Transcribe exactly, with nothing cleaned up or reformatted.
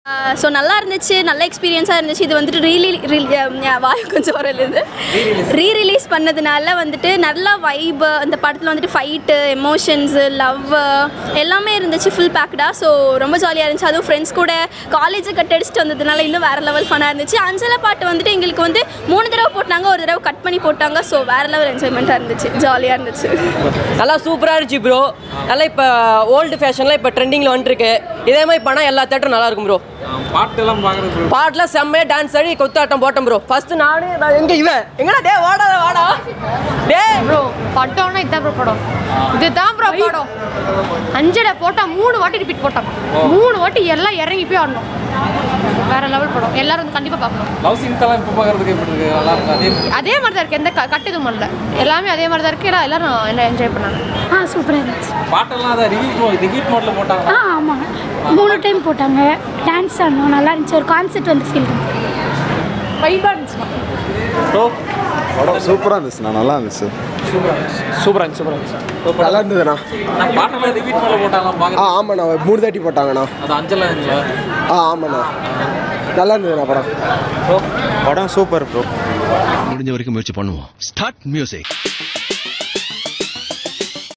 So நல்லா இருந்துச்சு, நல்ல எக்ஸ்பீரியன்ஸாக இருந்துச்சு. இது வந்துட்டு ரீலி வாய் கொஞ்சம் வரலுது ரீ ரிலீஸ் பண்ணதுனால வந்துட்டு நல்லா வைப்பு, அந்த படத்தில் வந்துட்டு ஃபைட்டு, எமோஷன்ஸு, லவ் எல்லாமே இருந்துச்சு ஃபுல் பேக்டாக. ஸோ ரொம்ப ஜாலியாக இருந்துச்சு. அதுவும் ஃப்ரெண்ட்ஸ் கூட காலேஜை கட் அடிச்சுட்டு வந்ததுனால இன்னும் வேறு லெவல் ஃபன்னாக இருந்துச்சு. அஞ்சலை பாட்டு வந்துட்டு எங்களுக்கு வந்து மூணு தடவை போட்டாங்க, ஒரு தடவை கட் பண்ணி போட்டாங்க. ஸோ வேறு லெவல் என்ஜாய்மெண்ட்டாக இருந்துச்சு, ஜாலியாக இருந்துச்சு. நல்லா சூப்பராக இருந்துச்சு ப்ரோ. நல்லா இப்போ ஓல்டு ஃபேஷனில் இப்போ ட்ரெண்டிங்கில் வந்துருக்கு. இதே மாதிரி பண்ணால் எல்லா தேட்டரும் நல்லா இருக்கும் ப்ரோ. பாட்டெல்லாம் பார்க்குறது பாட்டெலாம் செம்மையாக டான்ஸ் ஆடி கொத்தாட்டம் போட்டோம் ப்ரோ. ஃபஸ்ட்டு நானே நான் எங்கே இவன் எங்கடா டே வாடா வாடா டே ப்ரோ. பட்டோன்னா இதான் ப்ரோ படம், இதுதான் ப்ரோ படம். அஞ்சலை போட்டால் மூணு வாட்டி ரிப்பீட் போட்டான், மூணு வாட்டி எல்லாம் இறங்கி போய் ஆடணும். வேற லெவல் படம், எல்லாரும் வந்து கண்டிப்பாக பார்க்கணும். லவ் சீன்ஸ் எல்லாம் இப்போ பார்க்குறதுக்கு எப்படி இருக்கு? நல்லா இருக்கு. அதே அதே மாதிரி தான் இருக்குது, எந்த க கட்டுதும் பண்ணல, எல்லாமே அதே மாதிரி தான் இருக்குது. எல்லாம் எல்லாரும் என்ன என்ஜாய் பண்ணாங்க. ஆ சூப்பராக இருந்துச்சு. பாட்டெல்லாம் அதை ரிவ்யூ ரிப்பீட் மோட்ல போட்டாங்க. ஆ ஆமாங்க, மூணு டைம் போட்டாங்க. டான்ஸ் ஆடணும், நல்லா இருந்துச்சு. ஒரு கான்செப்ட் வந்து ஃபீல் வைபாக இருந்துச்சுமா. படம் சூப்பராக இருந்துச்சுண்ணா, நல்லா இருந்துச்சு. சூப்பராக இருந்துச்சு சூப்பராக இருந்துச்சு நல்லா இருந்ததுண்ணா. பாட்டெல்லாம் ரிப்பீட் மோட்ல போட்டாங்க ஆ பார்க்க. ஆமாண்ணா, மூணு தாட்டி போட்டாங்கண்ணா. அது அஞ்சலா இருந்துச்சா? ஆ ஆமாண்ணா, நல்லா இருந்ததுண்ணா படம். படம் சூப்பர் ப்ரோ. முடிஞ்ச வரைக்கும் முயற்சி பண்ணுவோம். Start music.